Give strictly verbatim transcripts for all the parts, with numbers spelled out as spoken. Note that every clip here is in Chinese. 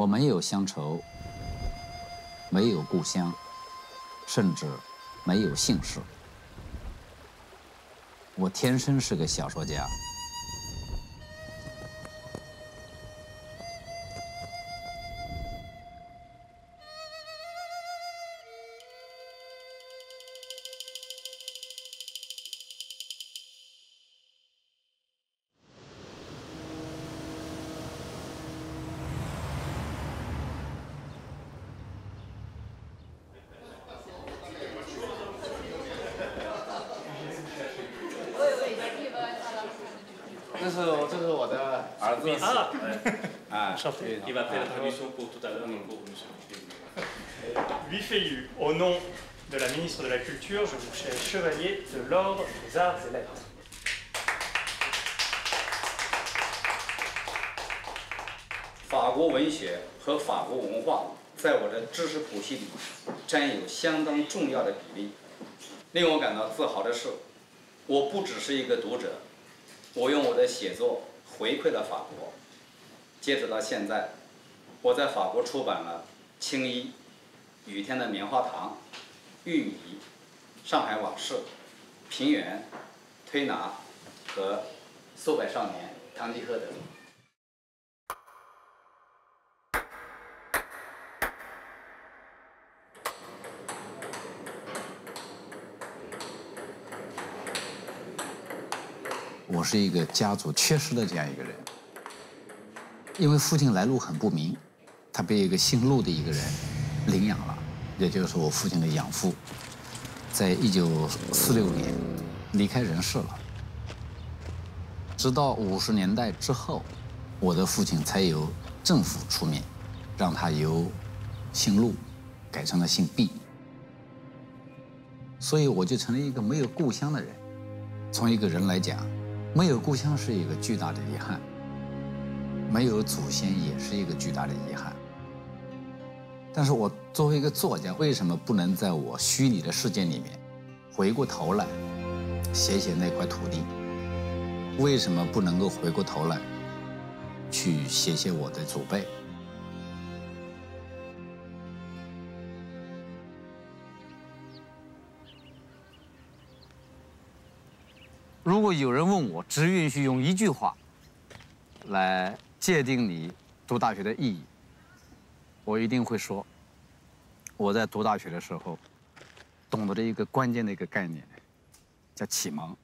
我没有乡愁，没有故乡，甚至没有姓氏。我天生是个小说家。 这是这是我的儿子啊，啊， Il va faire la traduction pour tout à l'heure pour monsieur. Bi Feiyu, au nom de la ministre de la Culture, je vous fais chevalier de l'ordre des Arts et Lettres. 法国文学和法国文化在我的知识谱系里占有相当重要的比例。令我感到自豪的是，我不只是一个读者，我用我的写作回馈了法国。截止到现在，我在法国出版了《青衣》、《雨天的棉花糖》、《玉米》、《上海往事》、《平原》、《推拿》和《苏北少年》堂吉诃德。 我是一个家族缺失的这样一个人，因为父亲来路很不明，他被一个姓陆的一个人领养了，也就是我父亲的养父，在一九四六年离开人世了。直到五十年代之后，我的父亲才由政府出面，让他由姓陆改成了姓毕，所以我就成了一个没有故乡的人。从一个人来讲，没有故乡是一个巨大的遗憾，没有祖先也是一个巨大的遗憾。但是我作为一个作家，为什么不能在我虚拟的世界里面回过头来写写那块土地？为什么不能够回过头来去写写我的祖辈？如果有人问我，只允许用一句话来界定你读大学的意义，我一定会说，我在读大学的时候懂得了一个关键的一个概念，叫启蒙。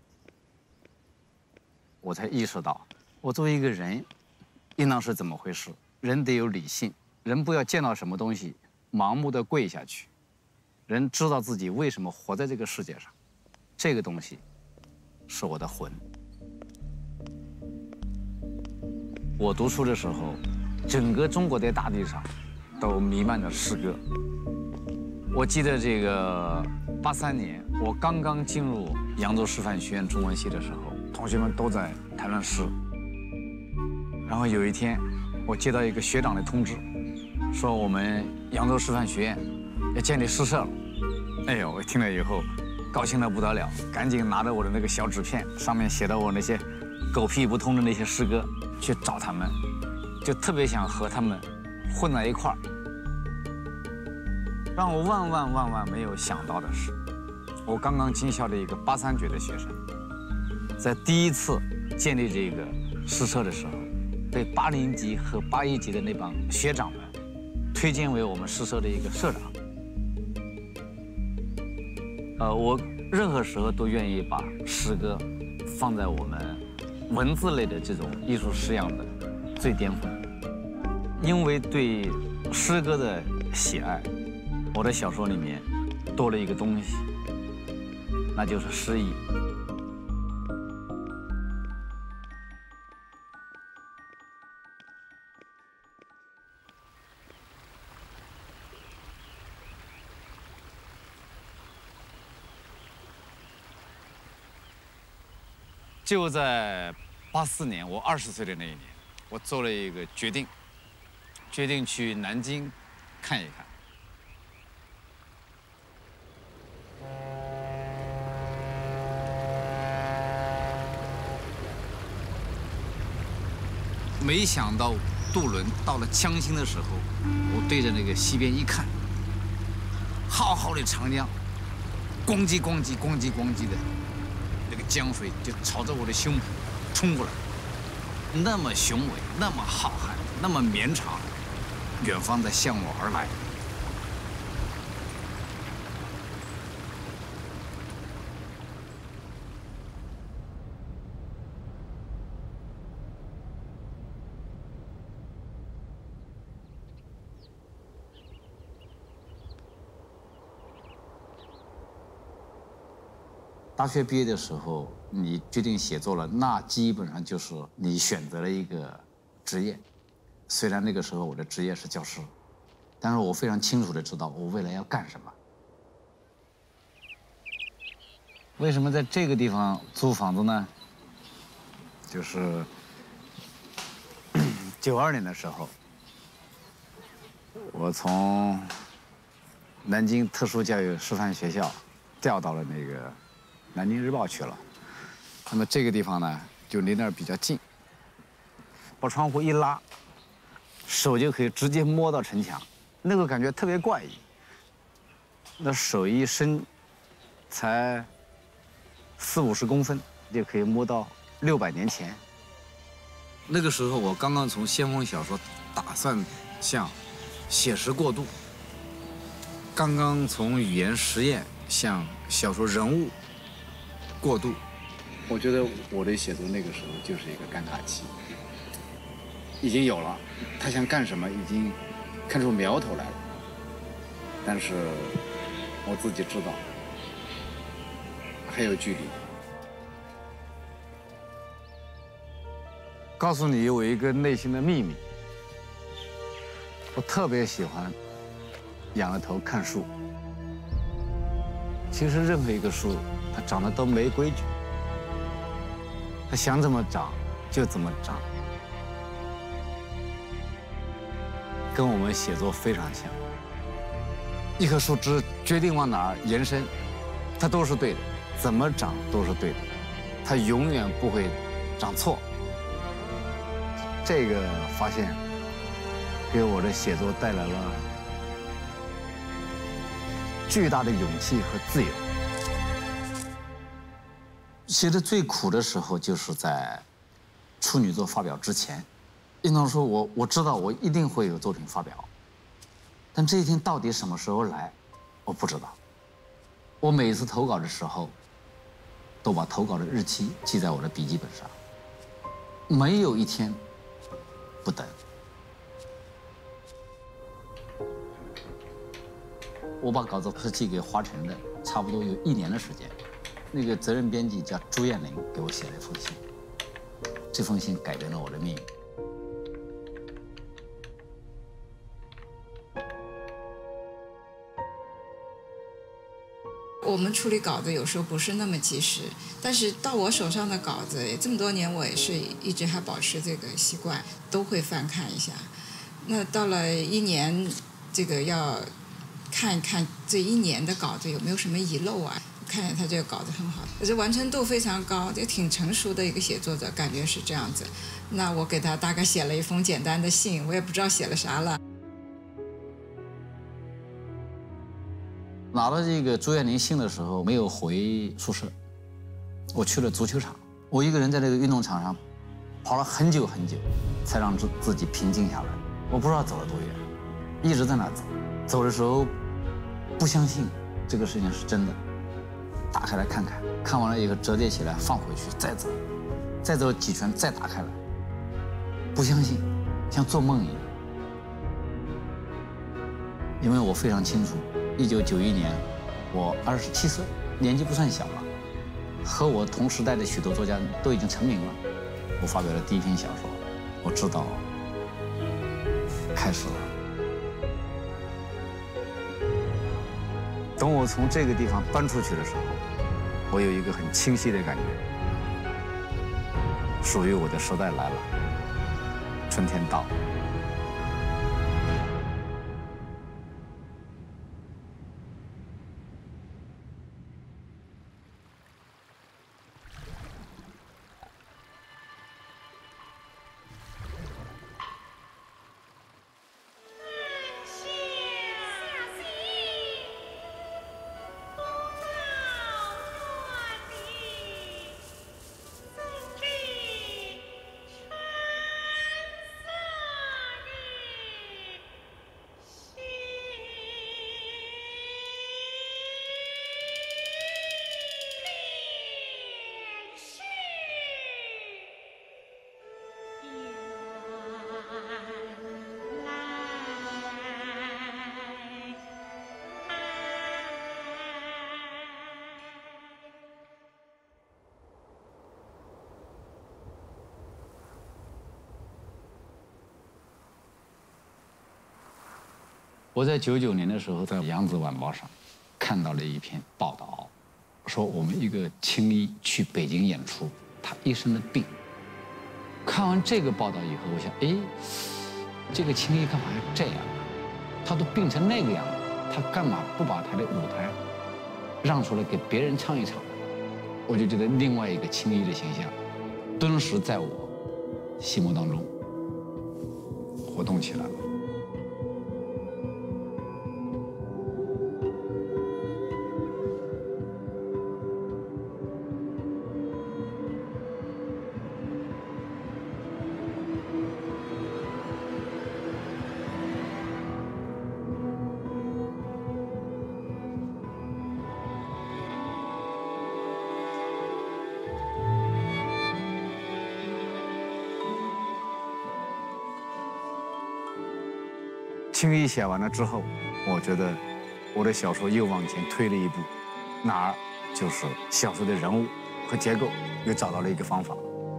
我才意识到，我作为一个人，应当是怎么回事。人得有理性，人不要见到什么东西盲目的跪下去，人知道自己为什么活在这个世界上，这个东西是我的魂。我读书的时候，整个中国的大地上都弥漫着诗歌。我记得这个八三年，我刚刚进入扬州师范学院中文系的时候，同学们都在谈论诗。然后有一天，我接到一个学长的通知，说我们扬州师范学院要建立诗社了。哎呦，我听了以后高兴得不得了，赶紧拿着我的那个小纸片，上面写的我那些狗屁不通的那些诗歌，去找他们，就特别想和他们混在一块儿。让我万万万万没有想到的是，我刚刚进校的一个八三级的学生，在第一次建立这个诗社的时候，被八零级和八一级的那帮学长们推荐为我们诗社的一个社长。呃，我任何时候都愿意把诗歌放在我们文字类的这种艺术式样的最巅峰，因为对诗歌的喜爱，我的小说里面多了一个东西，那就是诗意。就在八四年，我二十岁的那一年，我做了一个决定，决定去南京看一看。没想到渡轮到了江心的时候，我对着那个西边一看，浩浩的长江，咣叽咣叽咣叽咣叽的，那个江水就朝着我的胸脯冲过来，那么雄伟，那么浩瀚，那么绵长，远方在向我而来。大学毕业的时候，你决定写作了，那基本上就是你选择了一个职业。虽然那个时候我的职业是教师，但是我非常清楚的知道我未来要干什么。为什么在这个地方租房子呢？就是九二年的时候，我从南京特殊教育师范学校调到了那个南京日报去了。那么这个地方呢，就离那儿比较近，把窗户一拉，手就可以直接摸到城墙，那个感觉特别怪异。那手一伸，才四五十公分，就可以摸到六百年前。那个时候我刚刚从先锋小说打算向写实过渡，刚刚从语言实验向小说人物过渡。我觉得我的写作那个时候就是一个尴尬期，已经有了，他想干什么已经看出苗头来了，但是我自己知道还有距离。告诉你有一个内心的秘密，我特别喜欢仰着头看树。其实任何一个树，它长得都没规矩，它想怎么长就怎么长，跟我们写作非常像。一棵树枝决定往哪儿延伸，它都是对的，怎么长都是对的，它永远不会长错。这个发现给我的写作带来了巨大的勇气和自由。写的最苦的时候就是在处女作发表之前，应当说我我知道我一定会有作品发表，但这一天到底什么时候来，我不知道。我每一次投稿的时候，都把投稿的日期记在我的笔记本上，没有一天不等。我把稿子是寄给华晨的，差不多有一年的时间。那个责任编辑叫朱艳玲，给我写了一封信。这封信改变了我的命运。 我们处理稿子有时候不是那么及时，但是到我手上的稿子，这么多年我也是一直还保持这个习惯，都会翻看一下。那到了一年，这个要看一看这一年的稿子有没有什么遗漏啊？看见他这个稿子很好，可是完成度非常高，也挺成熟的一个写作者，感觉是这样子。那我给他大概写了一封简单的信，我也不知道写了啥了。 拿到这个朱艳玲信的时候，没有回宿舍，我去了足球场，我一个人在这个运动场上跑了很久很久，才让自自己平静下来。我不知道走了多远，一直在那走。走的时候不相信这个事情是真的，打开来看看，看完了以后折叠起来放回去，再走，再走几圈再打开来，不相信，像做梦一样。因为我非常清楚，一九九一年我二十七岁，年纪不算小了，和我同时代的许多作家都已经成名了。我发表了第一篇小说，我知道开始了。等我从这个地方搬出去的时候，我有一个很清晰的感觉，属于我的时代来了，春天到了。 我在九九年的时候，在《扬子晚报》上看到了一篇报道，说我们一个青衣去北京演出，他一身的病。看完这个报道以后，我想，哎，这个青衣干嘛要这样啊？他都病成那个样了，他干嘛不把他的舞台让出来给别人唱一场？我就觉得另外一个青衣的形象，顿时在我心目当中活动起来了。青衣写完了之后，我觉得我的小说又往前推了一步，哪儿就是小说的人物和结构又找到了一个方法。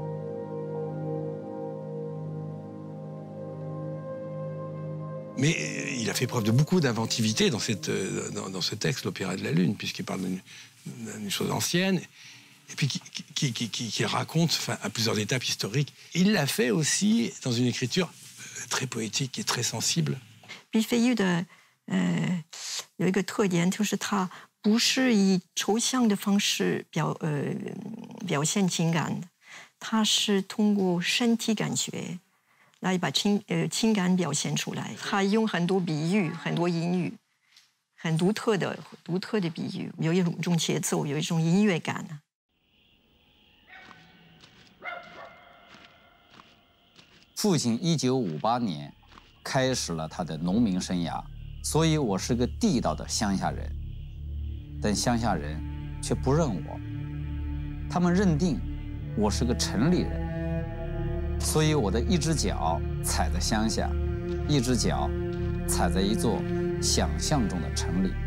Mais il a fait preuve de beaucoup d'inventivité dans, cette, dans, dans ce texte, l'Opéra de la Lune, puisqu'il parle d'une chose ancienne, et puis qui, qui, qui, qui, qui raconte enfin, à plusieurs étapes historiques. Il l'a fait aussi dans une écriture très poétique et très sensible. Bi Feiyu 的呃有一个特点，就是他不是以抽象的方式表呃表现情感的，他是通过身体感觉来把情呃情感表现出来。他用很多比喻，很多隐喻，很独特的独特的比喻，有一种种节奏，有一种音乐感呢。 父亲一九五八年开始了他的农民生涯，所以我是个地道的乡下人。但乡下人却不认我，他们认定我是个城里人。所以我的一只脚踩在乡下，一只脚踩在一座想象中的城里。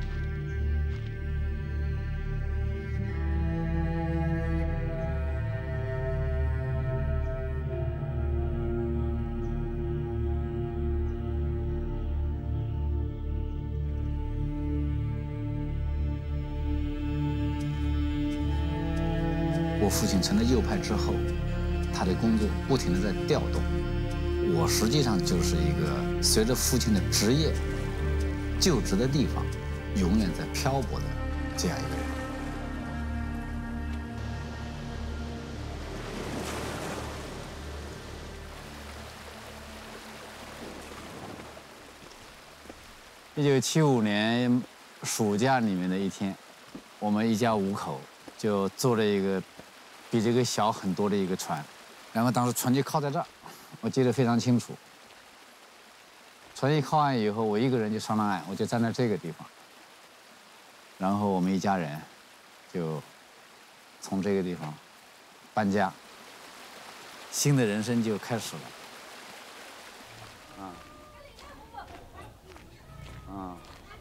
我父亲成了右派之后，他的工作不停地在调动。我实际上就是一个随着父亲的职业就职的地方，永远在漂泊的这样一个人。一九七五年暑假里面的一天，我们一家五口就坐了一个比这个小很多的一个船，然后当时船就靠在这儿，我记得非常清楚。船一靠岸以后，我一个人就上了岸，我就站在这个地方。然后我们一家人就从这个地方搬家，新的人生就开始了。啊，啊，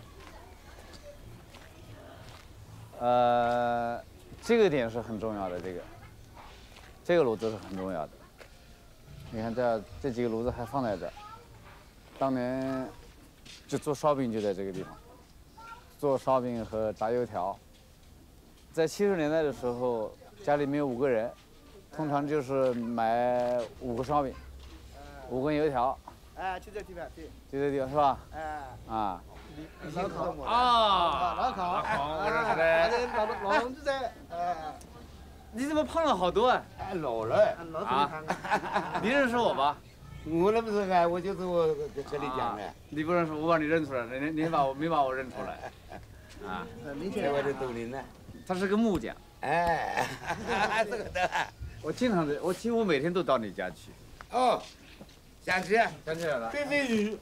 呃，这个点是很重要的，这个。这个炉子是很重要的，你看这这几个炉子还放在这儿，当年就做烧饼就在这个地方，做烧饼和炸油条。在七十年代的时候，家里面有五个人，通常就是买五个烧饼，五根油条。 哎，就这地方，对， 就这地方是吧？ 哎， 啊。 烧烤啊， 烧烤， 好，我认识的。 老老老同志在，哎。 你怎么胖了好多啊？ 哎，老了，老啊！你认识我吧？ 我那不是哎，我就是我跟你讲的。 你不认识我，把你认出来了，你你把我没把我认出来。啊， 明显我的抖音呢。 他是个木匠。 哎，这个的。 我经常的，我几乎每天都到你家去。 哦，想起想起来了。 飞飞鱼。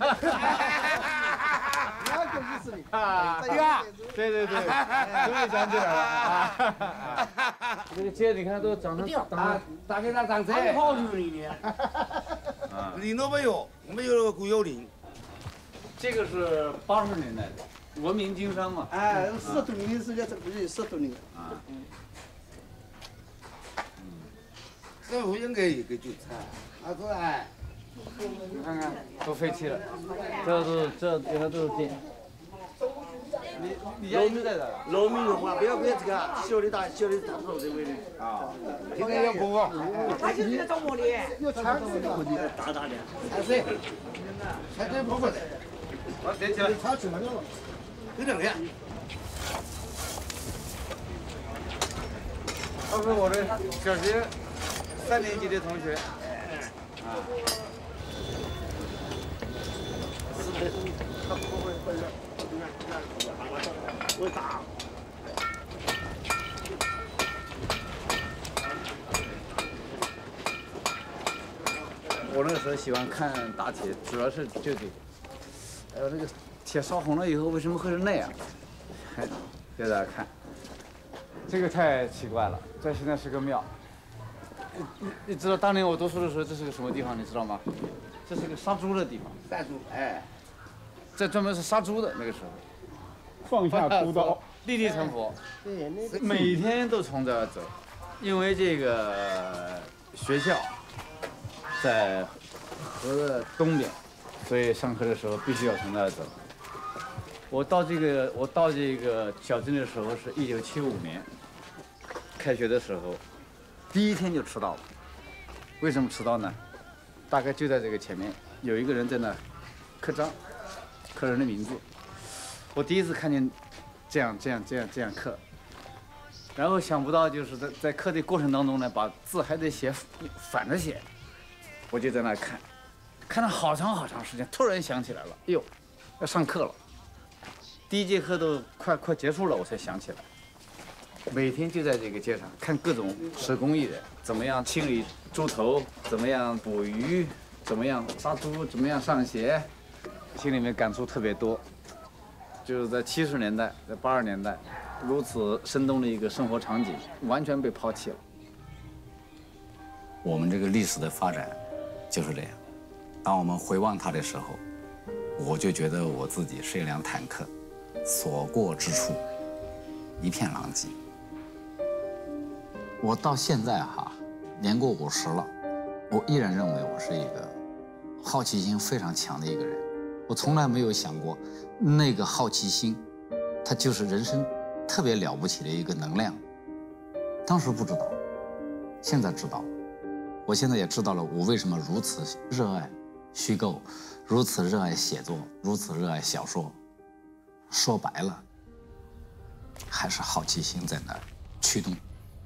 那可意思你啊，对啊，对对对，终于想起来了啊！这个街你看都长成大， 大概它长成好牛里面。林都没有，没有古幽林。 这个是八十年代的，文明经商嘛。 哎，四多年是叫这个是四多年。啊。嗯。政府应该有个就差，他说哎， 你看看都废弃了，这都这原来都是电。你你家一直在这儿？ 农民的话，不要不要这个小的大小的大不这位的啊，现在要播啊。 他就是在找我的， 要铲子的，大大的，铲子，铲子不过来。 好，点起来。 铲子没有了，就这个样。 他是我的小学三年级的同学。啊。 他不会会的。我打。 我那个时候喜欢看打铁，主要是就这个。还有这个铁烧红了以后为什么会是那样？给大家看，这个太奇怪了。这现在是个庙。你你知道当年我读书的时候这是个什么地方？你知道吗？这是个杀猪的地方。 杀猪，哎。 这专门是杀猪的那个时候。 放下屠刀， 立地成佛，每天都从这儿走，因为这个学校在河的东边，所以上课的时候必须要从那儿走。我到这个我到这个小镇的时候是一九七五年，开学的时候，第一天就迟到了。为什么迟到呢？大概就在这个前面有一个人在那刻章，刻人的名字。我第一次看见这样这样这样这样刻，然后想不到就是在在刻的过程当中呢，把字还得写反着写，我就在那看，看了好长好长时间，突然想起来了，哎呦，要上课了。第一节课都快快结束了，我才想起来。每天就在这个街上看各种手工艺人怎么样清理猪头，怎么样捕鱼，怎么样杀猪，怎么样上鞋，心里面感触特别多。就是在七十年代，在八十年代，如此生动的一个生活场景，完全被抛弃了。我们这个历史的发展就是这样。当我们回望它的时候，我就觉得我自己是一辆坦克，所过之处一片狼藉。我到现在哈，年过五十了，我依然认为我是一个好奇心非常强的一个人。我从来没有想过，那个好奇心，它就是人生特别了不起的一个能量。当时不知道，现在知道了。我现在也知道了，我为什么如此热爱虚构，如此热爱写作，如此热爱小说。说白了，还是好奇心在那儿驱动。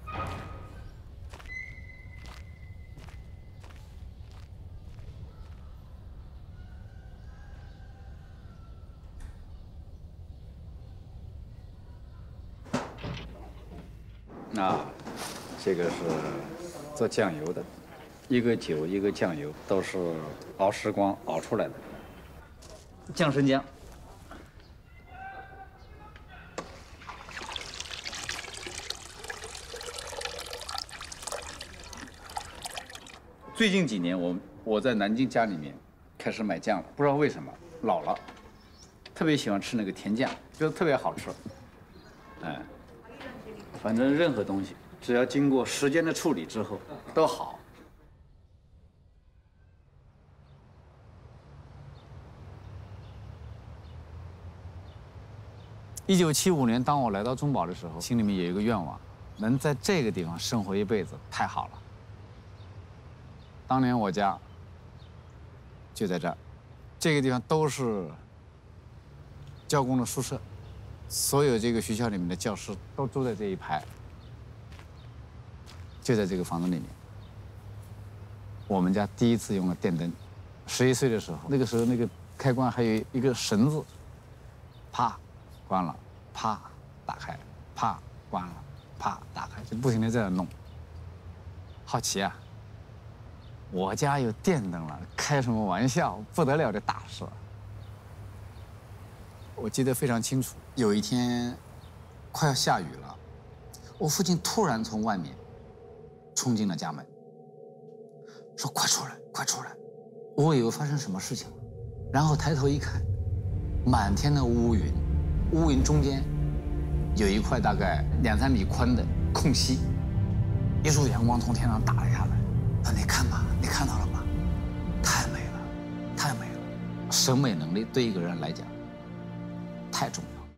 啊，这个是做酱油的，一个酒一个酱油都是熬时光熬出来的。酱生姜，最近几年我我在南京家里面开始买酱了，不知道为什么老了，特别喜欢吃那个甜酱，觉得特别好吃，哎。反正任何东西，只要经过时间的处理之后，都好。一九七五年，当我来到中宝的时候，心里面有一个愿望，能在这个地方生活一辈子，太好了。当年我家就在这儿，这个地方都是教工的宿舍。所有这个学校里面的教师都住在这一排，就在这个房子里面。我们家第一次用了电灯，十一岁的时候，那个时候那个开关还有一个绳子，啪，关了，啪，打开，啪，关了，啪，打开，就不停地在那弄。好奇啊！我家有电灯了，开什么玩笑？不得了的大事。我记得非常清楚，有一天快要下雨了，我父亲突然从外面冲进了家门，说：“快出来，快出来！”我以为发生什么事情了，然后抬头一看，满天的乌云，乌云中间有一块大概两三米宽的空隙，一束阳光从天上打了下来。他说：“你看吧，你看到了吗？太美了。” 审美能力对一个人来讲太重要。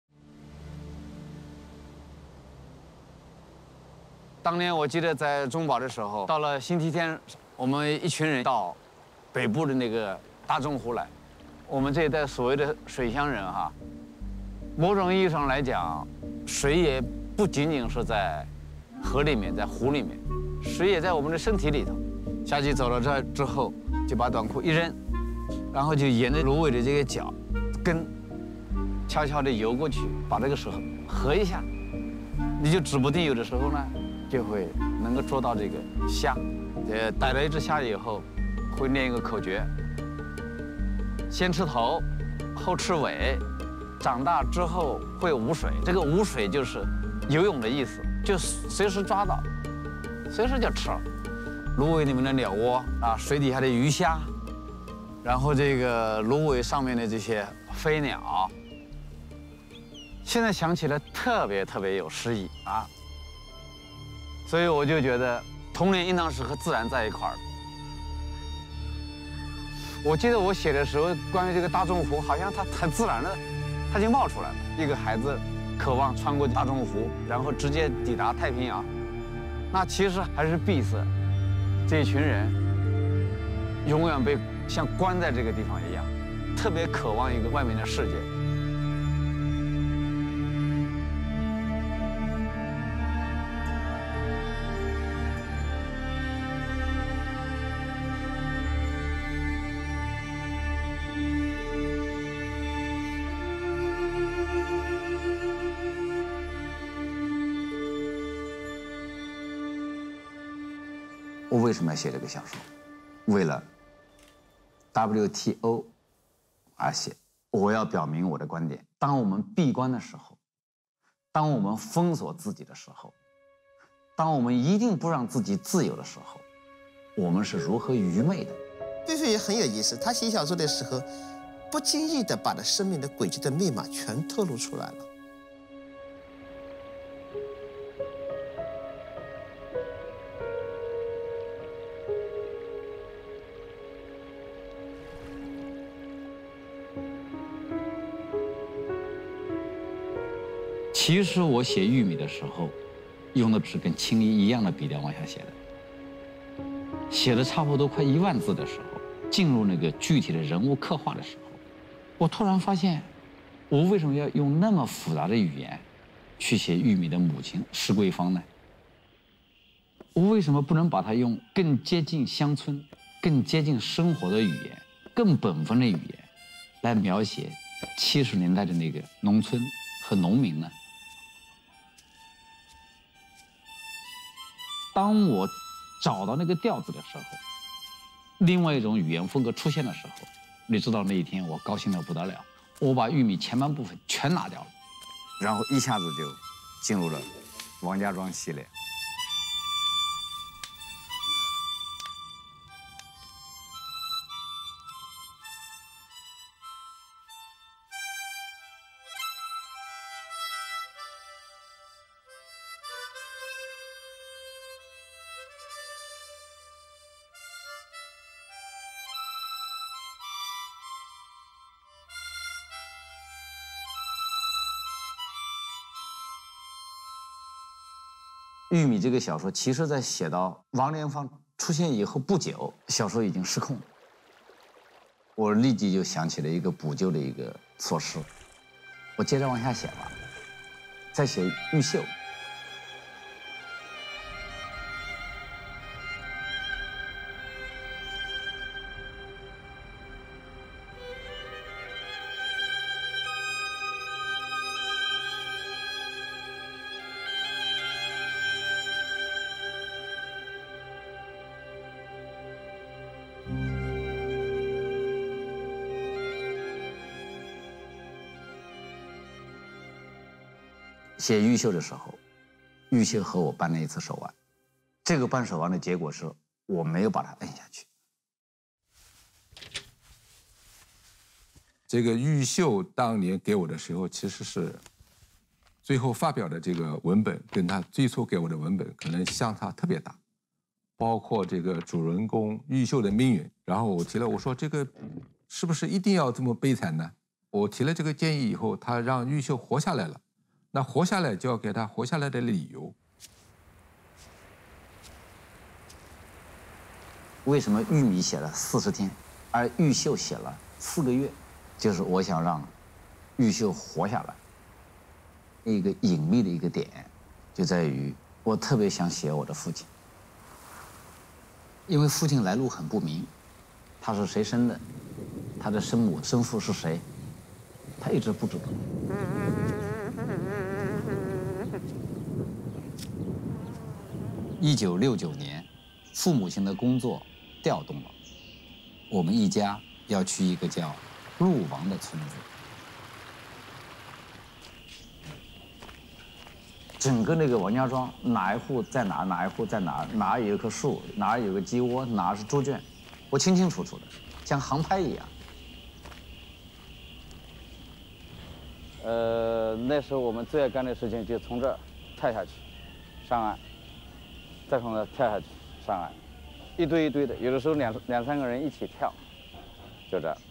当年我记得在中保的时候，到了星期天，我们一群人到北部的那个大钟湖来。我们这一代所谓的水乡人哈，某种意义上来讲，水也不仅仅是在河里面，在湖里面，水也在我们的身体里头。下去走了这之后，就把短裤一扔，然后就沿着芦苇的这个脚跟，悄悄地游过去，把这个水合一下，你就指不定有的时候呢，就会能够捉到这个虾。呃，逮了一只虾以后，会念一个口诀：先吃头，后吃尾，长大之后会无水。这个无水就是游泳的意思，就随时抓到，随时就吃。芦苇里面的鸟窝啊，水底下的鱼虾，然后这个芦苇上面的这些飞鸟，现在想起来特别特别有诗意啊。所以我就觉得童年应当是和自然在一块儿的。我记得我写的时候，关于这个大钟湖，好像它很自然的，它就冒出来了。一个孩子渴望穿过大钟湖，然后直接抵达太平洋，那其实还是闭塞。这一群人永远被像关在这个地方一样，特别渴望一个外面的世界。我为什么要写这个小说？为了 W T O 而写。我要表明我的观点：当我们闭关的时候，当我们封锁自己的时候，当我们一定不让自己自由的时候，我们是如何愚昧的。 毕飞也很有意思，他写小说的时候，不经意地把他生命的轨迹的密码全透露出来了。 其实我写玉米的时候，用的是跟青衣一样的笔调往下写的。写了差不多快一万字的时候，进入那个具体的人物刻画的时候，我突然发现，我为什么要用那么复杂的语言去写玉米的母亲施桂芳呢？我为什么不能把它用更接近乡村、更接近生活的语言、更本分的语言，来描写七十年代的那个农村和农民呢？当我找到那个调子的时候，另外一种语言风格出现的时候，你知道那一天我高兴得不得了。我把玉米前半部分全拿掉了，然后一下子就进入了王家庄系列。玉米这个小说，其实在写到王莲芳出现以后不久，小说已经失控了。我立即就想起了一个补救的一个措施，我接着往下写吧，再写玉秀。写玉秀的时候，玉秀和我扳了一次手腕，这个扳手腕的结果是我没有把它摁下去。 这个玉秀当年给我的时候，其实是最后发表的这个文本跟他最初给我的文本可能相差特别大， 包括这个主人公玉秀的命运。然后我提了，我说这个是不是一定要这么悲惨呢？我提了这个建议以后，他让玉秀活下来了，那活下来就要给他活下来的理由。 为什么玉米写了四十天，而玉秀写了四个月？就是我想让玉秀活下来。一个隐秘的一个点，就在于我特别想写我的父亲，因为父亲来路很不明，他是谁生的，他的生母生父是谁，他一直不知道。一九六九年，父母亲的工作调动了，我们一家要去一个叫陆王的村子。整个那个王家庄，哪一户在哪，哪一户在哪，哪有一棵树，哪有个鸡窝，哪是猪圈，我清清楚楚的，像航拍一样。呃，那时候我们最爱干的事情就从这儿跳下去，上岸，再从这儿跳下去上岸，一堆一堆的，有的时候两两三个人一起跳，就这样。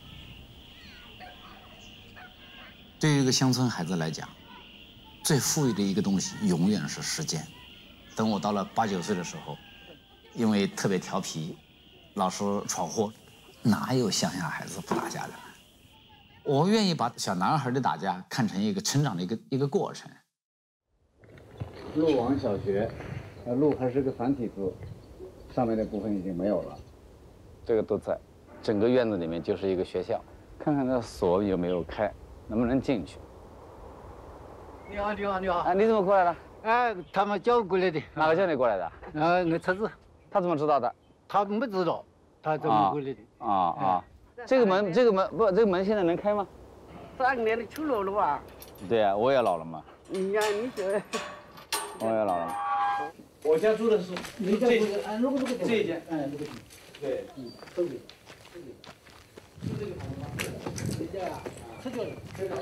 对于一个乡村孩子来讲，最富裕的一个东西永远是时间。等我到了八九岁的时候，因为特别调皮，老是闯祸，哪有乡下孩子不打架的？我愿意把小男孩的打架看成一个成长的一个一个过程。陆王小学，呃，陆还是个繁体字，上面的部分已经没有了，这个都在。整个院子里面就是一个学校，看看那锁有没有开，能不能进去。 你好，你好，你好！ 哎，你怎么过来的？ 哎，他们叫我过来的。 哪个叫你过来的？ 呃，那车子。 他怎么知道的？ 他没知道，他怎么过来的？ 啊啊！这个门，这个门不，这个门现在能开吗？ 三年的出老了吧？ 对呀，我也老了嘛。 你呀，你这。 我也老了。 我家住的是你家住的，哎，那个那个这一间， 哎，那个对，嗯，这里，这里，就这个房子吗？你家呀，拆掉了，拆掉了。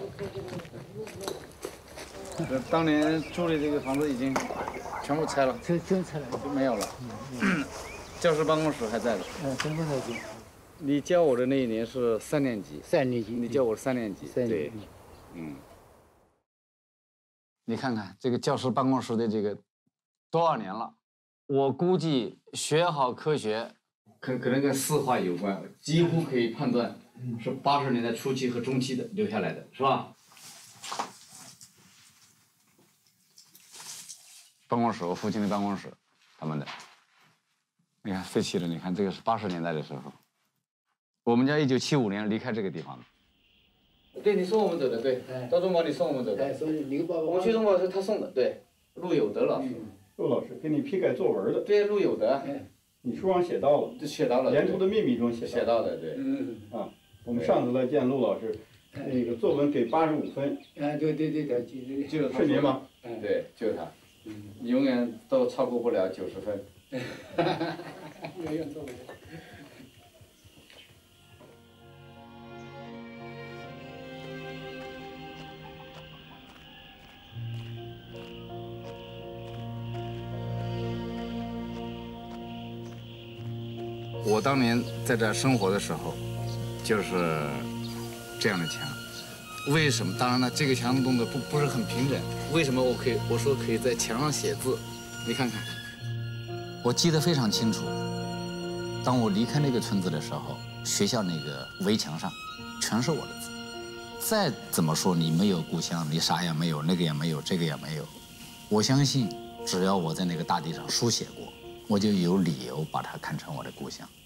当年住的这个房子已经全部拆了， 全全拆了， 就没有了。嗯，教师办公室还在的。 嗯，全部在这。 你教我的那一年是三年级。 三年级。 你教我是三年级。 三年级。 嗯。你看看这个教师办公室的这个多少年了？我估计学好科学，可可能跟四化有关，几乎可以判断是八十年代初期和中期的留下来的，是吧？办公室，我父亲的办公室，他们的。你看废弃了，你看这个是八十年代的时候，我们家一九七五年离开这个地方的。对，你送我们走的，对，到中国你送我们走的。 哎，所以刘爸爸。 我们去中国是他送的，对，陆有德老师。 陆老师给你批改作文的。 对，陆有德。 你书上写到了。 就写到了。 沿途的秘密中写写到的，对。 嗯。啊，我们上次来见陆老师，那个作文给八十五分。 哎，对对对对， 就是是您吗？ 对，就是他。你永远都超过不了九十分。 永远超不了。 我当年在这生活的时候，就是这样的墙。为什么？当然了，这个墙弄得不不是很平整。为什么我可以？我说可以在墙上写字，你看看。我记得非常清楚。当我离开那个村子的时候，学校那个围墙上全是我的字。再怎么说你没有故乡，你啥也没有，那个也没有，这个也没有。我相信，只要我在那个大地上书写过，我就有理由把它看成我的故乡。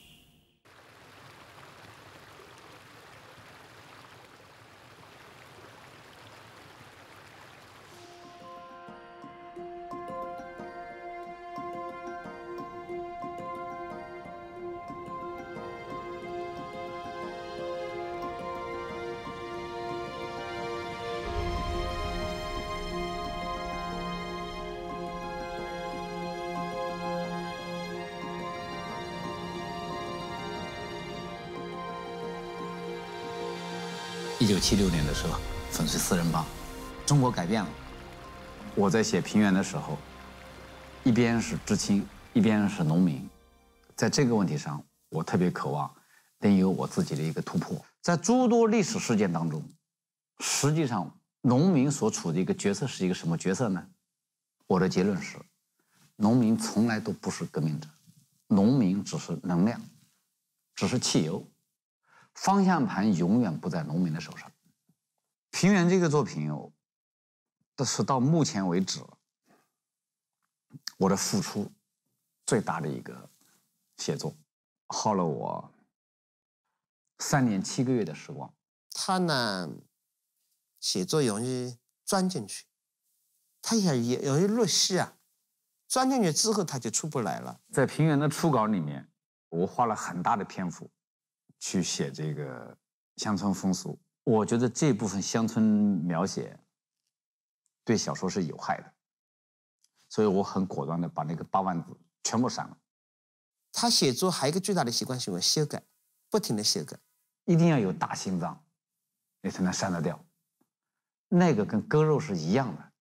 一九七六年的时候，粉碎四人帮，中国改变了。我在写平原的时候，一边是知青，一边是农民， 在这个问题上，我特别渴望能有我自己的一个突破。在诸多历史事件当中，实际上农民所处的一个角色是一个什么角色呢？我的结论是，农民从来都不是革命者，农民只是能量，只是汽油，方向盘永远不在农民的手上。平原这个作品，这是到目前为止我的付出最大的一个写作，耗了我三年七个月的时光。 他呢，写作容易钻进去，他也也容易入戏啊，钻进去之后他就出不来了。 在平原的初稿里面，我花了很大的篇幅去写这个乡村风俗。我觉得这部分乡村描写对小说是有害的，所以我很果断的把那个八万字全部删了。 他写作还有一个最大的习惯行为，修改，不停的修改， 一定要有大心脏，你才能删得掉。那个跟割肉是一样的。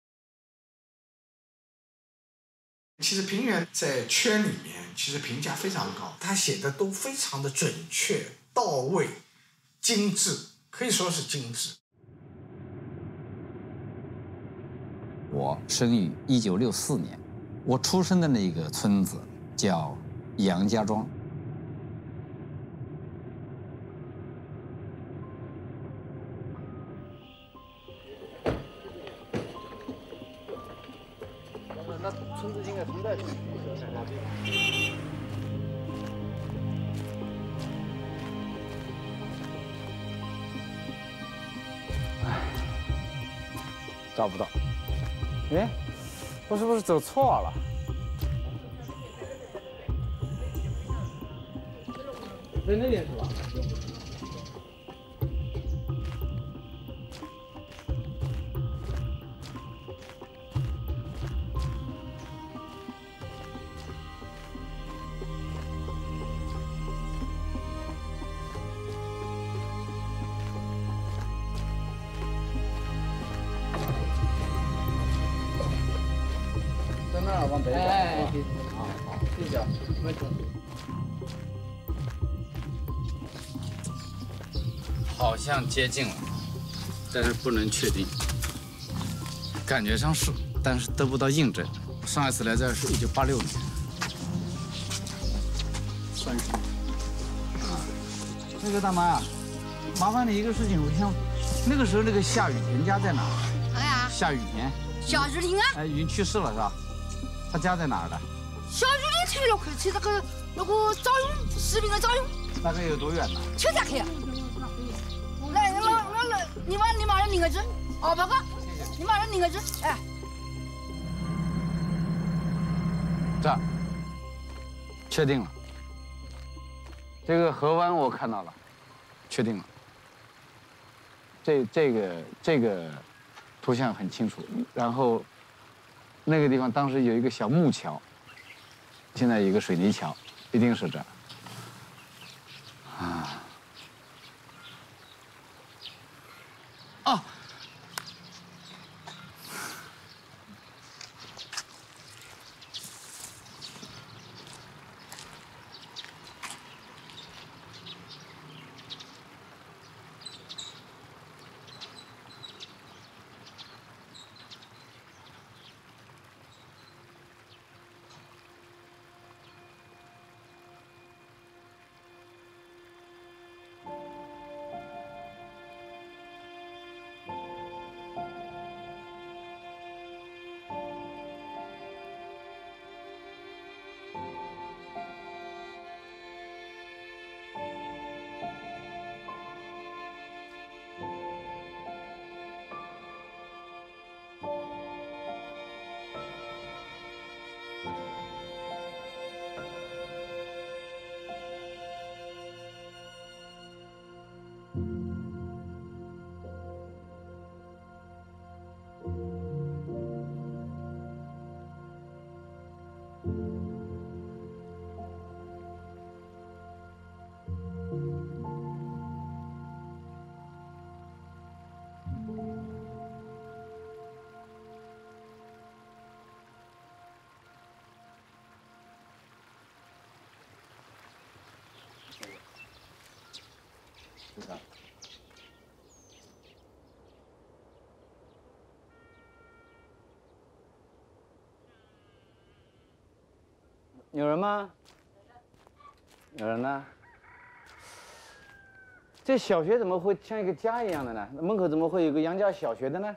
其实平原在圈里面其实评价非常高，他写的都非常的准确、到位、精致，可以说是精致。 我生于一九六四年，我出生的那个村子叫杨家庄。 那村子应该分在去。 找不到。哎，我是不是走错了？ 在那边是吧？ 在那儿往北走。 哎， 啊，好，谢谢啊，没事。 好像接近了，但是不能确定。感觉上是，但是得不到印证。上一次来这儿是一九八六年。 算是。 那个大妈呀，麻烦你一个事情，我想，那个时候那个夏雨田家在哪儿？ 哎呀， 夏雨田。 夏雨林啊。 哎，已经去世了是吧？他家在哪儿的？ 夏雨林去了，去去那个那个赵勇，士兵的赵勇。 大概有多远呢？ 就在去。来，那那那，你把你妈的名字，哦，报告，你妈的名字，哎。 这儿，确定了。这个河湾我看到了，确定了。这这个这个图像很清楚，然后那个地方当时有一个小木桥，现在有一个水泥桥，一定是这儿。啊。啊。 就他。有人吗？有人呢？这小学怎么会像一个家一样的呢？门口怎么会有个杨家小学的呢？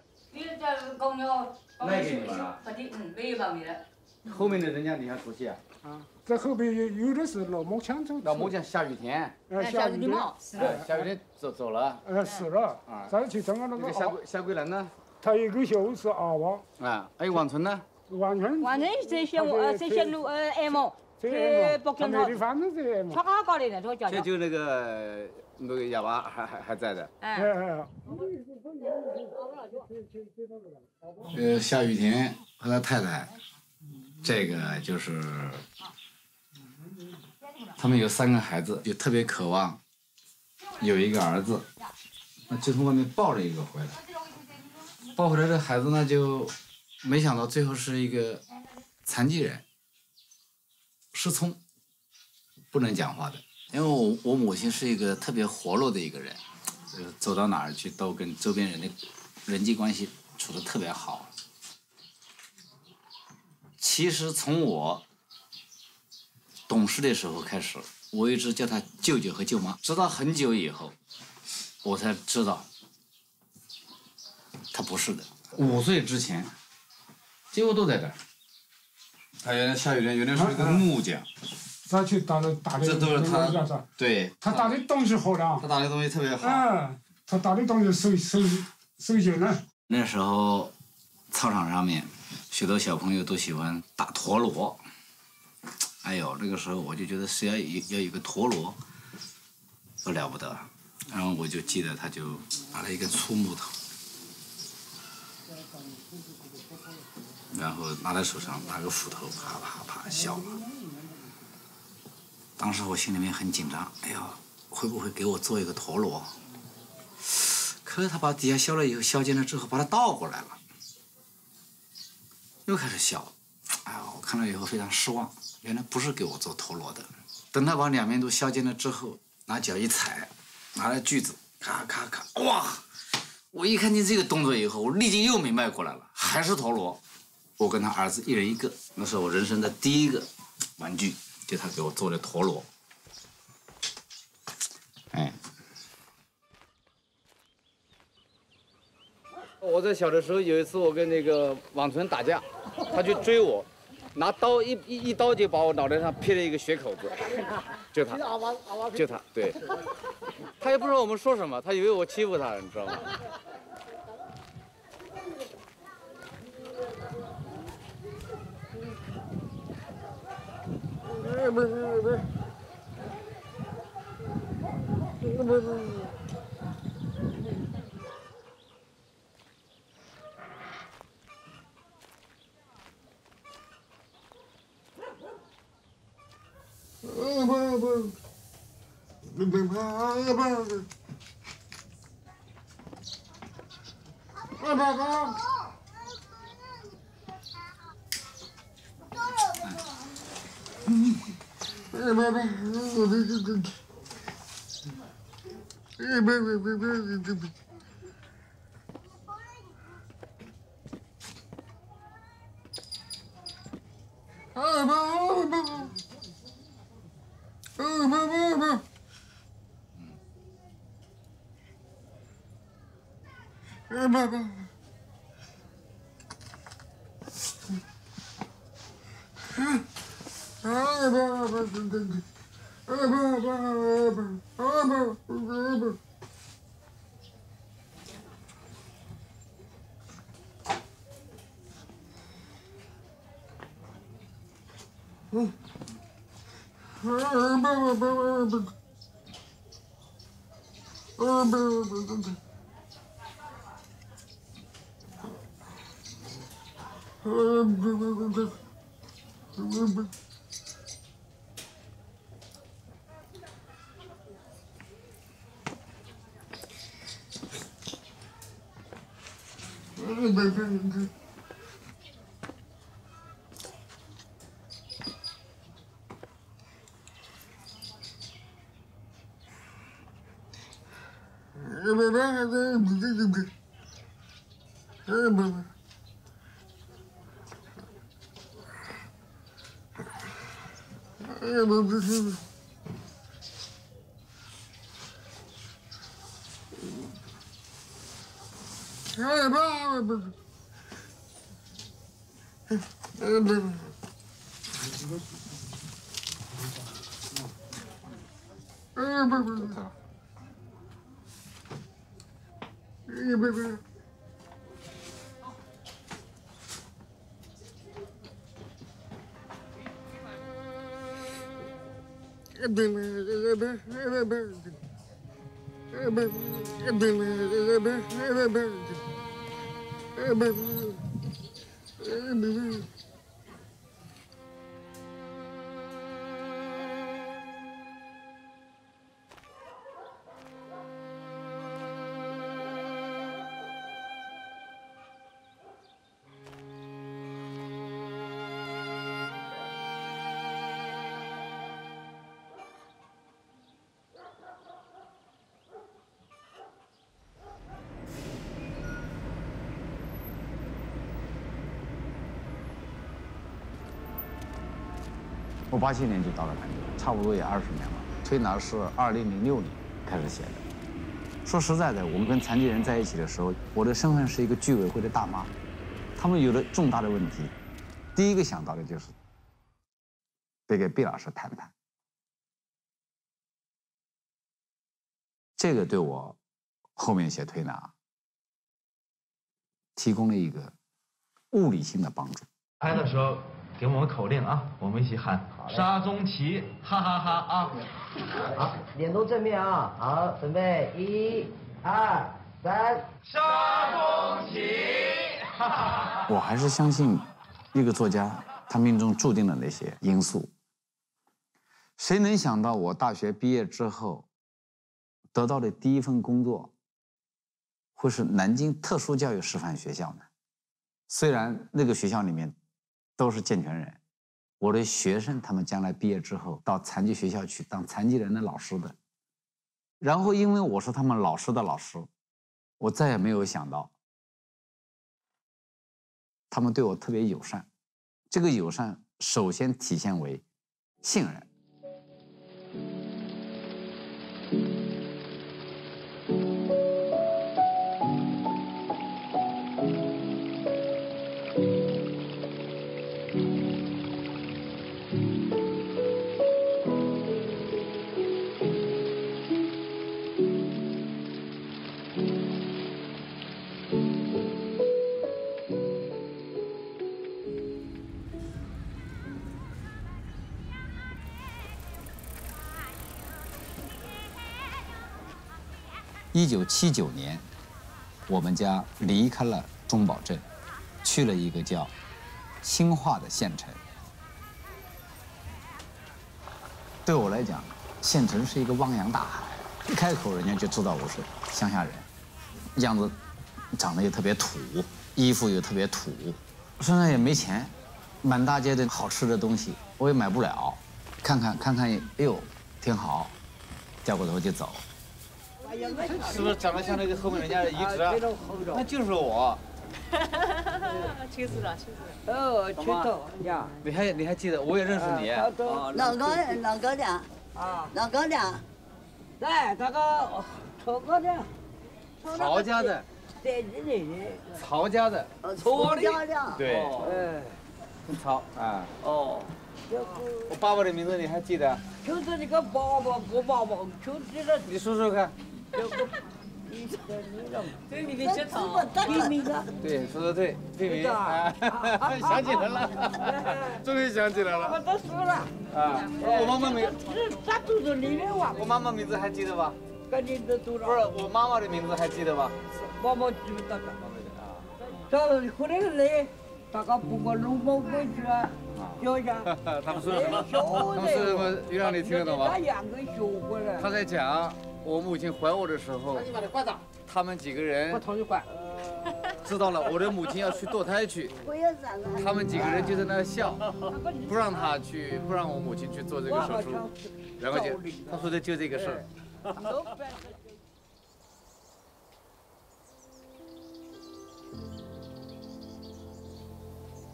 卖给你们了。 嗯，没有帮你的。 后面的人家你还熟悉啊？ 啊，这后边有有的是老木匠走。 老木匠下雨天。 呃，下雨天。 哎，下雨天走走了。 呃，死了。啊。再去正好那个夏桂夏桂兰呢？ 他有个小是阿王。 啊，还有王春呢？ 王春。 王春在小我呃在小路呃爱毛。在北京他。反正在爱毛。 他刚搞的呢，这个叫。 现在就那个那个哑巴还还还在的。 哎哎。 呃，夏雨田和他太太，这个就是他们有三个孩子，就特别渴望有一个儿子，那就从外面抱了一个回来，抱回来的孩子呢，就没想到最后是一个残疾人，失聪，不能讲话的。因为我我母亲是一个特别活络的一个人，呃，走到哪儿去都跟周边人的人际关系处得特别好。其实从我懂事的时候开始，我一直叫他舅舅和舅妈，直到很久以后，我才知道他不是的。五岁之前，几乎都在这儿。他原来下雨天原来是一个木匠。 他去打的打的。 这都是他。对。 他打的东西好的。 他打的东西特别好。 嗯，他打的东西手手手劲呢。 那时候，操场上面，许多小朋友都喜欢打陀螺。哎呦，那个时候我就觉得谁要有要有个陀螺，不了不得。然后我就记得他就拿了一根粗木头，然后拿在手上，拿个斧头，啪啪啪削。当时我心里面很紧张，哎呀，会不会给我做一个陀螺？可是他把底下削了以后，削尖了之后，把它倒过来了，又开始削。哎呀，我看了以后非常失望，原来不是给我做陀螺的。等他把两边都削尖了之后，拿脚一踩，拿来锯子，咔咔咔，哇！我一看见这个动作以后，我立即又明白过来了，还是陀螺。我跟他儿子一人一个，那是我人生的第一个玩具，就他给我做的陀螺。哎。我在小的时候有一次，我跟那个王春打架，他去追我，拿刀一一一刀就把我脑袋上劈了一个血口子，就他，就他，对，他也不知道我们说什么，他以为我欺负他，你知道吗？ 不是不是不是，不是不是。呃不不，不不不不，不不不。嗯，不不不，不不不，不不不不不不。啊不不不。嗯，不不不，嗯不不，嗯，啊不不不不，啊不不不，啊不不不不。嗯。啊不不不不，啊不不不不，啊不不不不，不不。不不不不。 我八七年就到了南京，差不多也二十年了。推拿是二零零六年开始写的。说实在的，我们跟残疾人在一起的时候，我的身份是一个居委会的大妈，他们有了重大的问题，第一个想到的就是得给毕老师谈谈。这个对我后面写推拿提供了一个物理性的帮助。 拍的时候给我们口令啊，我们一起喊沙中旗，哈哈哈啊！ 好，脸都正面啊，好，准备，一、二、三， 沙中旗，哈哈哈！ 我还是相信一个作家他命中注定的那些因素。谁能想到我大学毕业之后得到的第一份工作会是南京特殊教育师范学校呢？虽然那个学校里面都是健全人，我的学生他们将来毕业之后到残疾学校去当残疾人的老师的，然后因为我是他们老师的老师，我再也没有想到他们对我特别友善。这个友善首先体现为信任。一九七九年，我们家离开了中堡镇，去了一个叫兴化的县城。对我来讲，县城是一个汪洋大海，一开口人家就知道我是乡下人，样子长得也特别土，衣服又特别土，身上也没钱，满大街的好吃的东西我也买不了，看看看看，哎呦，挺好，掉过头就走。是不是长得像那个后面人家的遗址啊？那就是我。 亲死了，亲死了。 哦，知道呀。你还你还记得？我也认识你。 老高老高粱啊，老高粱， 对，这个曹高粱。 曹家的。 对对对。 曹家的。 曹家的。 对。哎。曹啊。哦。我爸爸的名字你还记得？ 就是那个爸爸，我爸爸就是那。 你说说看。 对名的接头， 对名的。 对，说的对，对名啊，想起来了，终于想起来了。 我都输了。 啊，我妈妈名。 啥都是里面哇。 我妈妈名字还记得吧？ 赶紧的读了。 不是，我妈妈的名字还记得吧？ 妈妈记不得了。啊。这后来来，大家不过龙宝过去啊。教一下。 他们说什么？他们说什么？于让你听得懂吗？ 他两个学过来。 他在讲。我母亲怀我的时候，他们几个人知道了我的母亲要去堕胎去，他们几个人就在那笑，不让她去，不让我母亲去做这个手术，然后就他说的就这个事儿。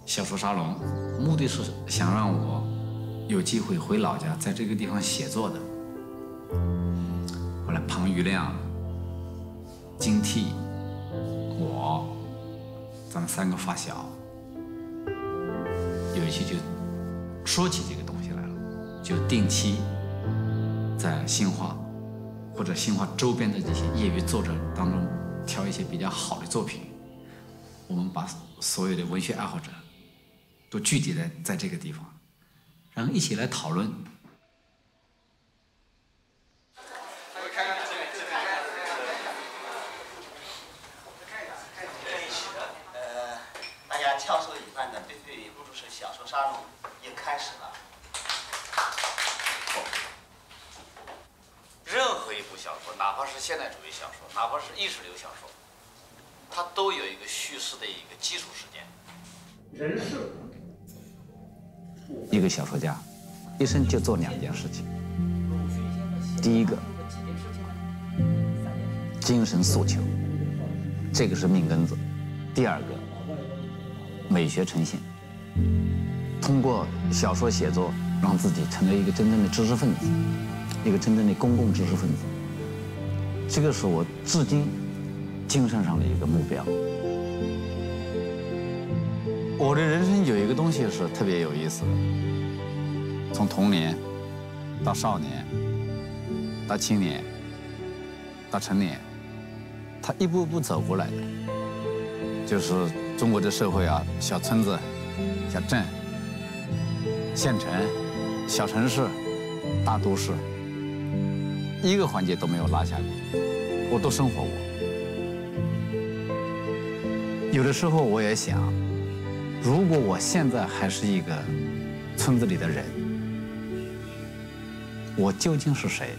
小说沙龙，目的是想让我有机会回老家，在这个地方写作的。后来庞余亮、金娣、我，咱们三个发小，有一期就说起这个东西来了，就定期在新华或者新华周边的这些业余作者当中挑一些比较好的作品，我们把所有的文学爱好者都聚集在在这个地方，然后一起来讨论。 呃，大家翘首以盼的贝贝艺术小说沙龙也开始了。 任何一部小说，哪怕是现代主义小说，哪怕是意识流小说，它都有一个叙事的一个基础事件。 人事。 一个小说家，一生就做两件事情。第一个，精神诉求，这个是命根子；第二个，美学呈现，通过小说写作，让自己成为一个真正的知识分子，一个真正的公共知识分子。这个是我至今精神上的一个目标。我的人生有一个东西是特别有意思的，从童年到少年，到青年，到成年，他一步步走过来的。就是中国的社会啊，小村子、小镇、县城、小城市、大都市，一个环节都没有落下过，我都生活过。有的时候我也想，如果我现在还是一个村子里的人，我究竟是谁？